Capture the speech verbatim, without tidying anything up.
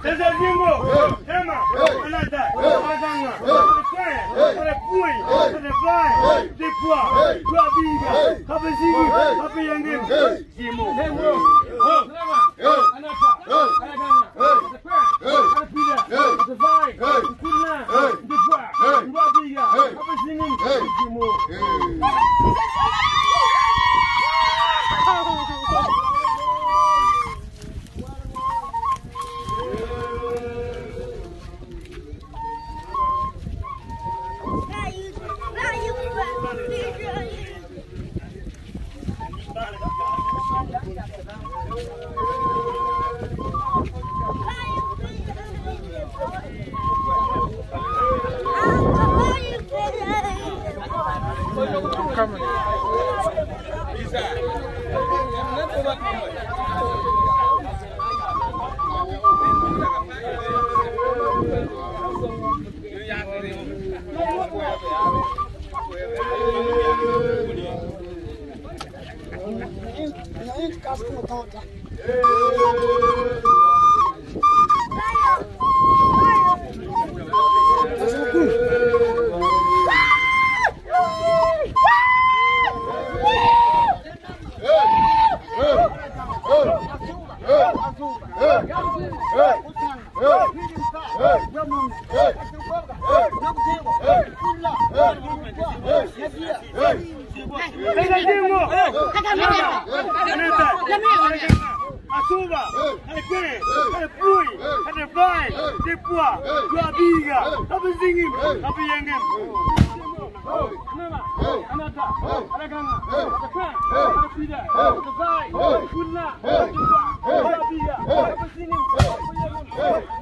Desde Jingo, Tema, Anata, Aganga, the Fire, the Pui, the Fire, the Pua, Guabiga, Habazigi, Happy Yangim, Jimo, Anata, Aganga, the Fire, the Pida, the Fire, the Kuna, the Pua, Guabiga, Habazigi, Jimo. I'm coming. Asuba, the Queen, the Pui, the Vine, the Pua, Guabiga, Habazigi, Happy Yangim. Anata, Aganga, the Queen, the Pida, the Vine, the Kuna, the Pua, Guabiga, Habazigi,